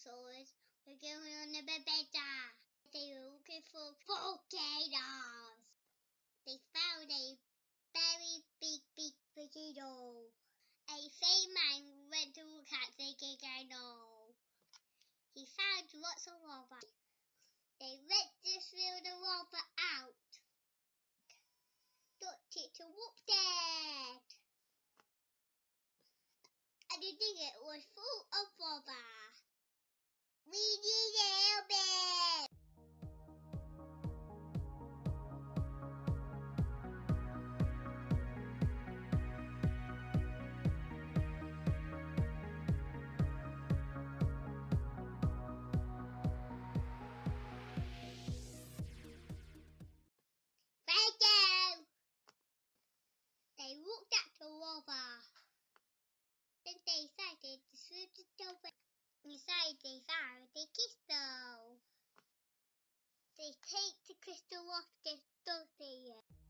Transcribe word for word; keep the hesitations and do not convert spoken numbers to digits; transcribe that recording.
dinosaurs were going on a bit better. They were looking for volcanoes. They found a very big, big volcano. A fame man went to look at the volcano. He found lots of lava. They went to throw the lava out. Thought it was dead. And the digger was full of lava. We need help it! Thank you! They looked at the lava. Then they decided to swim to the way. Inside they found the crystal. They take the crystal off the door.